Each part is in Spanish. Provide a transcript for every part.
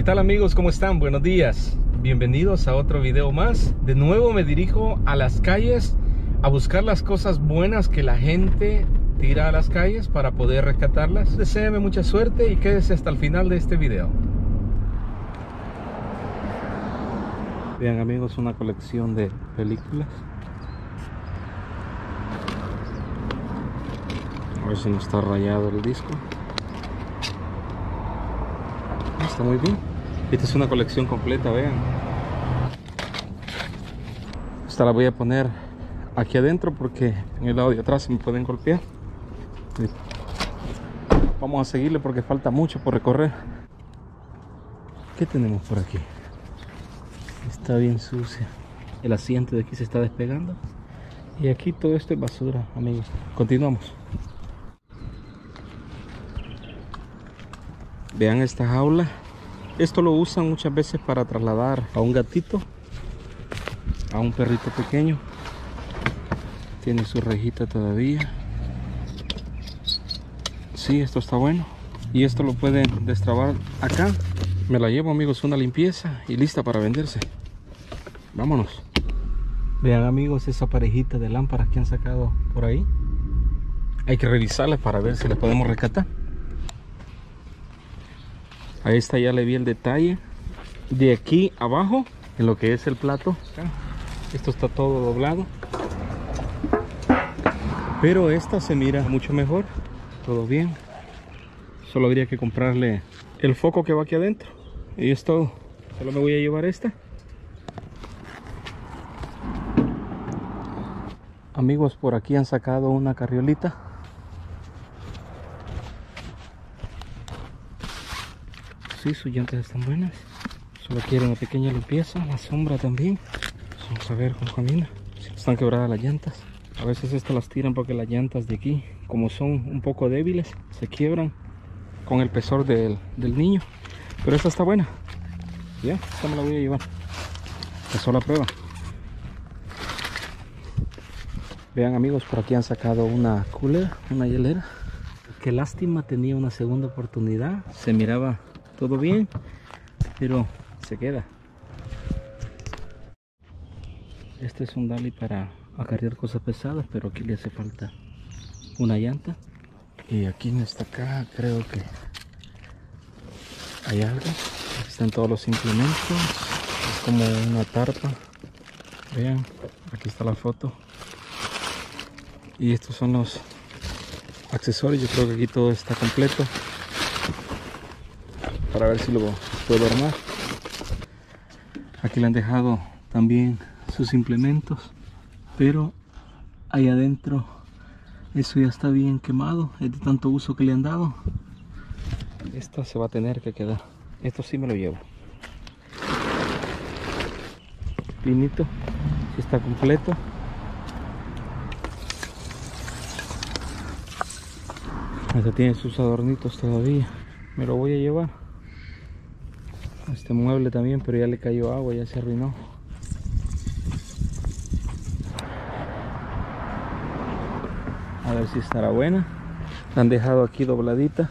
tal amigos? ¿Cómo están? Buenos días. Bienvenidos a otro video más. De nuevo me dirijo a las calles a buscar las cosas buenas que la gente tira a las calles para poder rescatarlas. Deséeme mucha suerte y quédese hasta el final de este video. Vean amigos, una colección de películas. A ver si no está rayado el disco. Está muy bien. Esta es una colección completa, vean. Esta la voy a poner aquí adentro porque en el lado de atrás se me pueden golpear. Vamos a seguirle porque falta mucho por recorrer. ¿Qué tenemos por aquí? Está bien sucia. El asiento de aquí se está despegando. Y aquí todo esto es basura, amigos. Continuamos. Vean esta jaula. Esto lo usan muchas veces para trasladar a un gatito, a un perrito pequeño. Tiene su rejita todavía. Sí, esto está bueno. Y esto lo pueden destrabar acá. Me la llevo amigos, una limpieza y lista para venderse. Vámonos. Vean amigos, esa parejita de lámparas que han sacado por ahí. Hay que revisarlas para ver si las podemos rescatar. A esta ya le vi el detalle de aquí abajo en lo que es el plato. Esto está todo doblado, pero esta se mira mucho mejor. Todo bien. Solo habría que comprarle el foco que va aquí adentro y es todo. Solo me voy a llevar esta. Amigos, por aquí han sacado una carriolita. Sí, sus llantas están buenas. Solo quiere una pequeña limpieza. La sombra también. Vamos a ver cómo camina. Están quebradas las llantas. A veces estas las tiran porque las llantas de aquí, como son un poco débiles, se quiebran con el pesor del niño. Pero esta está buena. Ya, esta me la voy a llevar. Pasó la prueba. Vean amigos, por aquí han sacado una cooler, una hielera. Qué lástima, tenía una segunda oportunidad. Se miraba todo bien, pero se queda. Este es un dolly para acarrear cosas pesadas, pero aquí le hace falta una llanta. Y aquí en esta caja creo que hay algo. Aquí están todos los implementos. Es como una tarpa. Vean, aquí está la foto. Y estos son los accesorios. Yo creo que aquí todo está completo. Para ver si lo puedo armar. Aquí le han dejado también sus implementos, pero ahí adentro eso ya está bien quemado, es de tanto uso que le han dado. Esto se va a tener que quedar. Esto sí me lo llevo. Pinito, está completo. Este tiene sus adornitos todavía. Me lo voy a llevar. Este mueble también, pero ya le cayó agua, ya se arruinó. A ver si estará buena. La han dejado aquí dobladita.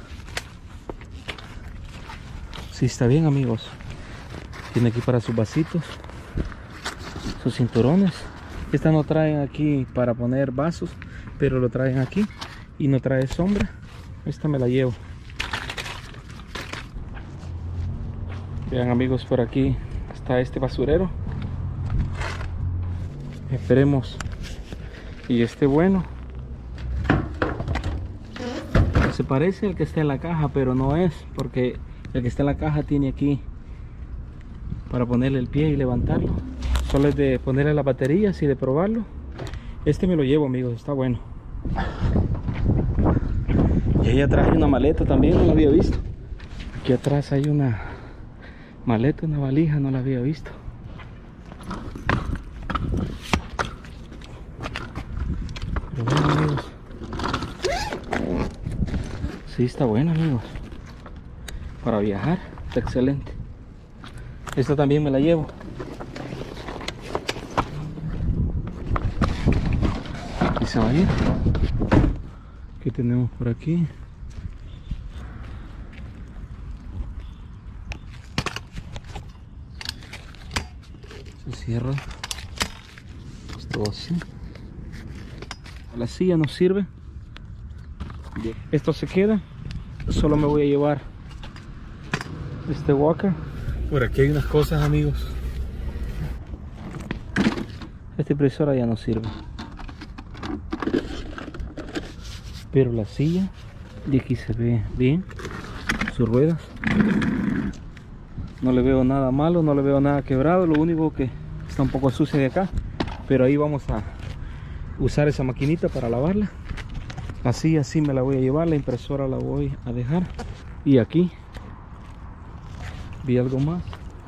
Sí, está bien amigos. Tiene aquí para sus vasitos, sus cinturones. Esta no traen aquí para poner vasos, pero lo traen aquí y no trae sombra. Esta me la llevo. Vean amigos, por aquí está este basurero. Esperemos y esté bueno. Se parece al que está en la caja, pero no es, porque el que está en la caja tiene aquí para ponerle el pie y levantarlo. Solo es de ponerle las baterías y de probarlo. Este me lo llevo amigos, está bueno. Y ahí atrás hay una maleta también, no la había visto. Aquí atrás hay una maleta, una valija, no la había visto. Pero bueno amigos, sí está buena amigos, para viajar está excelente. Esta también me la llevo. Aquí se va a ir. ¿Qué tenemos por aquí? Se cierra esto así. La silla nos sirve. Bien. Esto se queda. Solo me voy a llevar este walker. Por aquí hay unas cosas, amigos. Esta impresora ya no sirve, pero la silla de aquí se ve bien. Sus ruedas, no le veo nada malo, no le veo nada quebrado. Lo único que está un poco sucia de acá, pero ahí vamos a usar esa maquinita para lavarla. La silla sí me la voy a llevar, la impresora la voy a dejar. Y aquí vi algo más.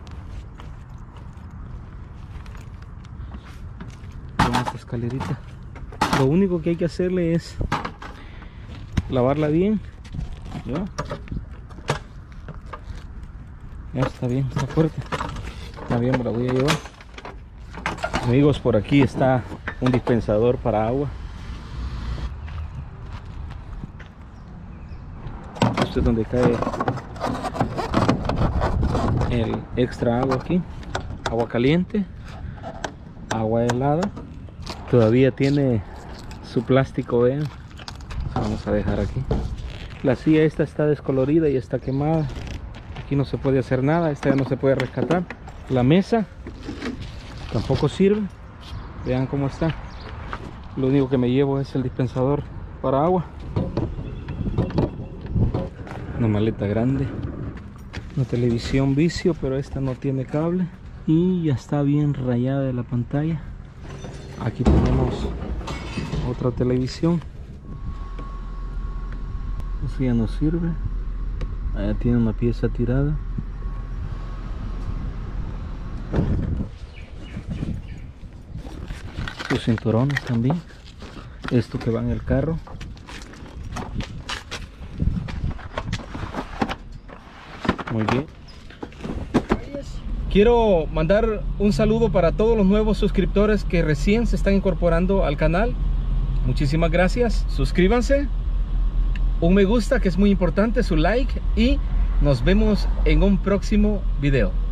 Con esta escalerita, lo único que hay que hacerle es lavarla bien. Ya está bien, está fuerte. Está bien, me la voy a llevar. Amigos, por aquí está un dispensador para agua. Esto es donde cae el extra agua aquí. Agua caliente, agua helada. Todavía tiene su plástico, vean. Vamos a dejar aquí. La silla esta está descolorida y está quemada. Aquí no se puede hacer nada, esta ya no se puede rescatar. La mesa tampoco sirve. Vean cómo está. Lo único que me llevo es el dispensador para agua. Una maleta grande. Una televisión vicio, pero esta no tiene cable. Y ya está bien rayada de la pantalla. Aquí tenemos otra televisión. Eso ya no sirve. Allá tiene una pieza tirada. Sus cinturones también. Esto que va en el carro. Muy bien. Quiero mandar un saludo para todos los nuevos suscriptores que recién se están incorporando al canal. Muchísimas gracias. Suscríbanse. Un me gusta, que es muy importante, su like, y nos vemos en un próximo video.